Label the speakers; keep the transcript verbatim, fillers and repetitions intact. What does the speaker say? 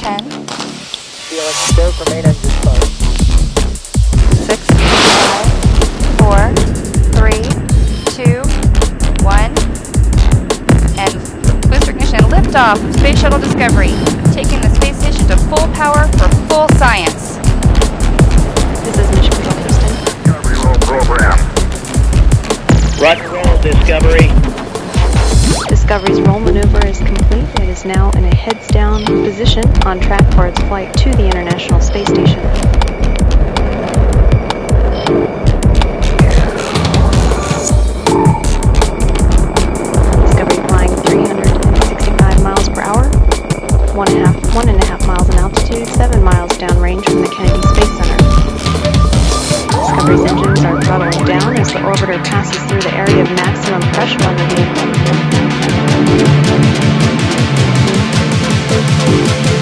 Speaker 1: ten.
Speaker 2: The electric go for main engine start.
Speaker 1: Six, five, four, three, two, one. And booster ignition and liftoff of Space Shuttle Discovery, taking the space station to full power for full science.
Speaker 3: This is Mission Control Houston.
Speaker 4: Discovery roll program.
Speaker 2: Roger roll, Discovery.
Speaker 3: Discovery's roll maneuver is complete. It is now in a heads-down position on track for its flight to the International Space Station. Discovery flying three hundred sixty-five miles per hour, one and a half, one and a half miles in altitude, seven miles downrange from the Kennedy Space Center. Discovery's engines are throttling down as the orbiter passes through the area of maximum pressure on the vehicle.